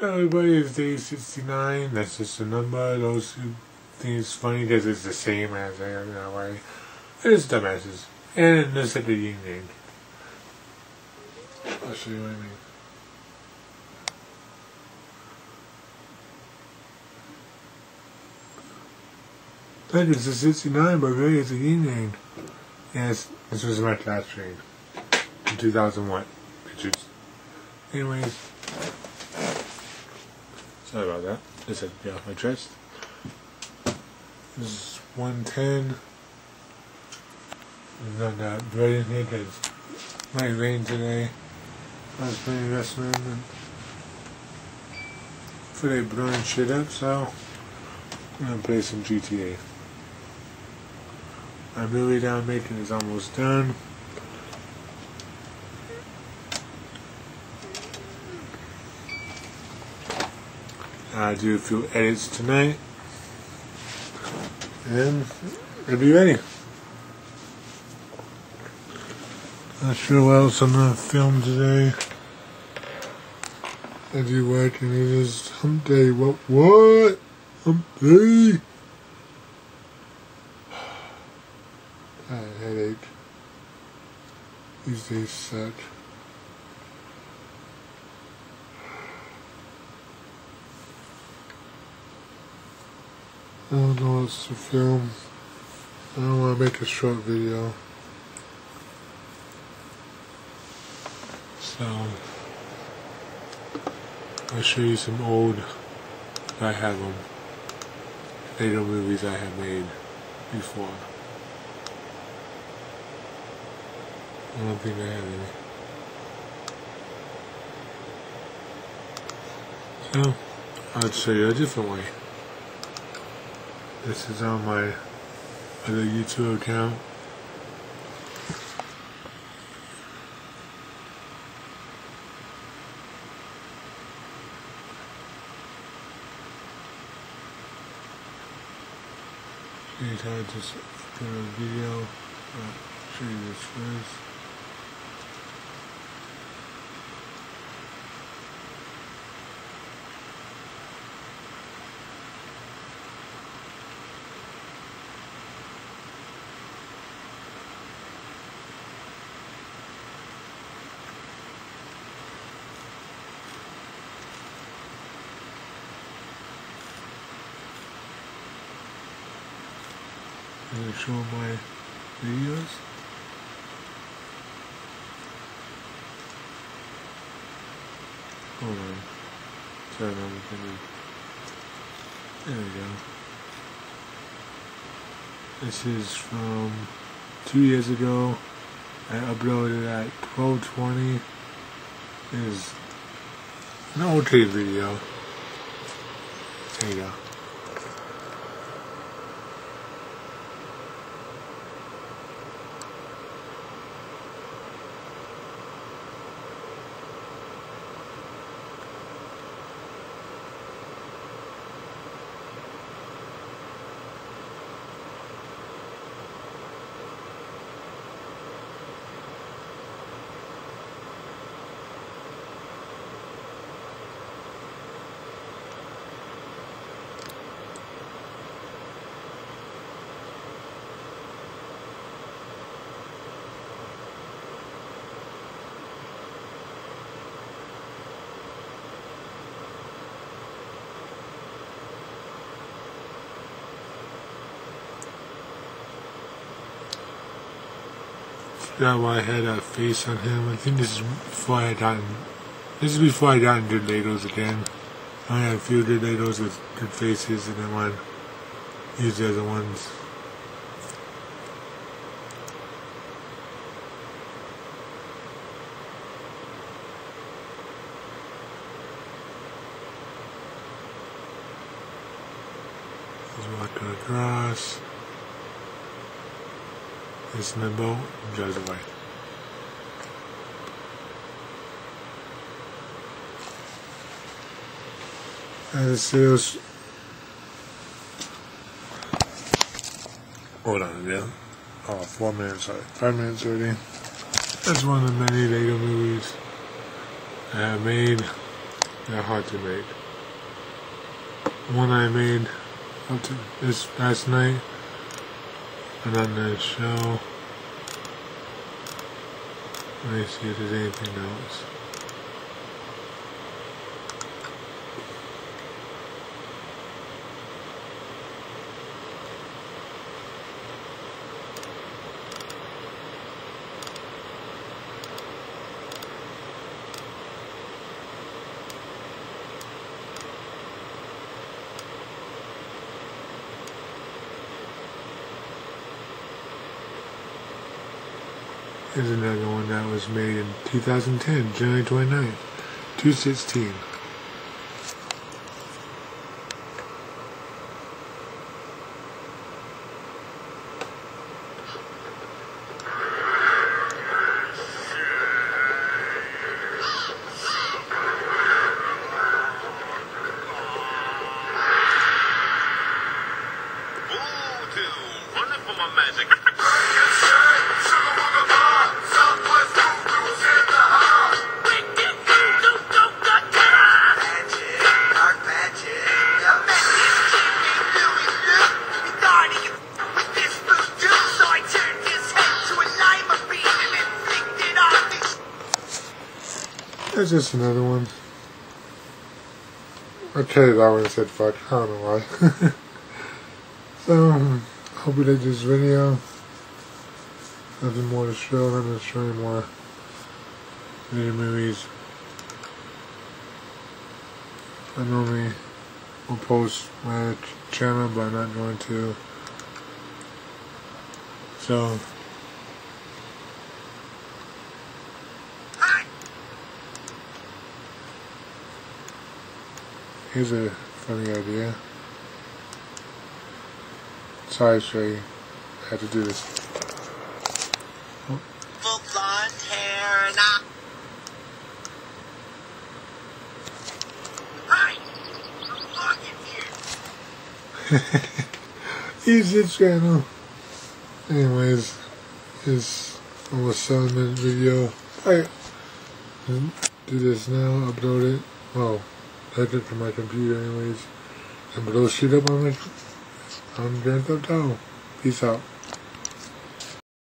Everybody is Day-69. That's just a number. Those who think it's funny because it's the same as right? It's dumbasses. And this is the yin yang. I'll show you what I mean. That is a 69, but really it's a yin yang. Yes, this was my last stream in 2001. Pictures. Anyways, sorry about that. This had to be off my chest. This is 110. It's not that bright in here because it might rain today. I was playing wrestling and for they blowing shit up, so I'm gonna play some GTA. My movie that I'm making is almost done. I'll do a few edits tonight and it'll be ready. Not sure what else I'm gonna film today. I do work and it is hump day. What? Hump day? I had a headache. These days suck. I don't know what else to film. I don't want to make a short video. So, I'll show you some old, I have them, later movies I have made before. I don't think I have any. So, I'll show you a different way. This is on my other YouTube account. Anytime I just put a video, I'll show you this first. I'm going to show my videos. Hold on. Sorry, I'm gonna... There we go. This is from 2 years ago. I uploaded at 12:20. It is an old tape video. There you go. Forgot why I had that face on him. I think this is before I got into Lados again. I had a few good Lados with good faces and I want to use the other ones. He's walking across. It's in the boat and goes away. And it says, hold on a minute. Oh, 4 minutes, sorry. 5 minutes already. That's one of the many later movies I have made. They're hard to make. One I made up to this last night, and on the show. Let me see if there's anything else. Here's another one that was made in 2010, January 29th, 2016. That's just another one. Okay, that one said fuck. I don't know why. So, hope you liked this video. Nothing more to show. I'm going to show you more video movies. I normally will post my channel, but I'm not going to. So, here's a funny idea. Sorry, Shay. I had to do this. Oh. Full blonde hair and Hi! I'm walking here! Easy channel. Anyways, it's almost 7-minute video. I do this now, upload it. Well, hook it to my computer anyways. And blow shit up on Grand Theft Auto. Peace out.